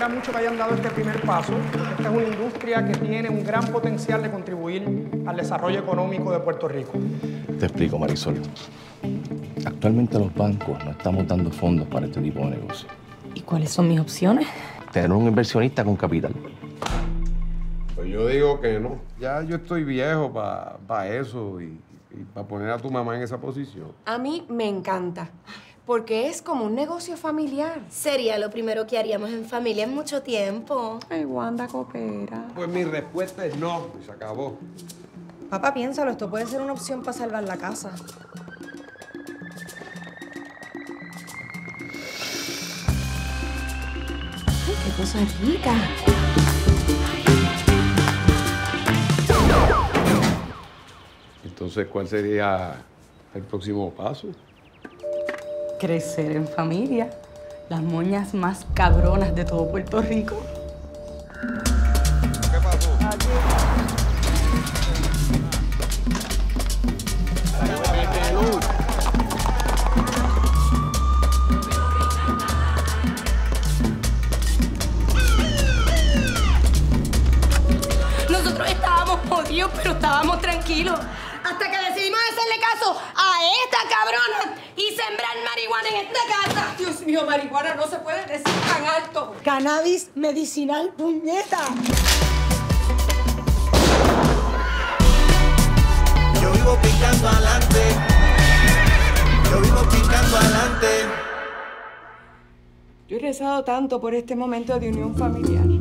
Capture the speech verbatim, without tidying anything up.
alegra mucho que hayan dado este primer paso. Esta es una industria que tiene un gran potencial de contribuir al desarrollo económico de Puerto Rico. Te explico, Marisol. Actualmente los bancos no estamos dando fondos para este tipo de negocio. ¿Y cuáles son mis opciones? Tener un inversionista con capital. Pues yo digo que no. Ya yo estoy viejo para pa eso y, y para poner a tu mamá en esa posición. A mí me encanta, porque es como un negocio familiar. Sería lo primero que haríamos en familia en mucho tiempo. Ay, Wanda, coopera. Pues mi respuesta es no, y se acabó. Papá, piénsalo, esto puede ser una opción para salvar la casa. Ay, qué cosa rica. Entonces, ¿cuál sería el próximo paso? Crecer en familia. Las moñas más cabronas de todo Puerto Rico. ¿Qué pasó? Nosotros estábamos jodidos, pero estábamos tranquilos. Hasta que decidimos hacerle caso a esta cabrona y sembrar marihuana en esta casa. Dios mío, marihuana no se puede decir tan alto. Cannabis medicinal, puñeta. Yo vivo picando adelante. Yo vivo picando adelante. Yo he rezado tanto por este momento de unión familiar.